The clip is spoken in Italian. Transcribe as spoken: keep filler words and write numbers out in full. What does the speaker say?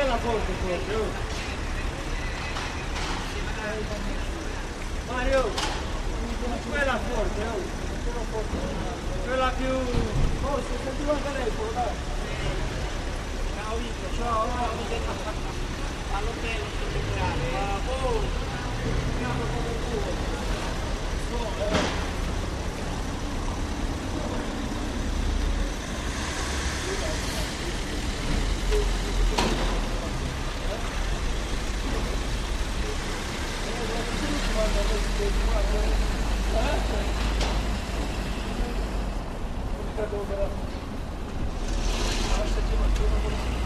Quella forte forte, oh. Mario, quella forte, oh. Quella più... Oh, si sentiva anche lei, dai. Ciao Vito, ciao, all'hotel, ma oh, andiamo come il tuo. Oh, eh. Grazie.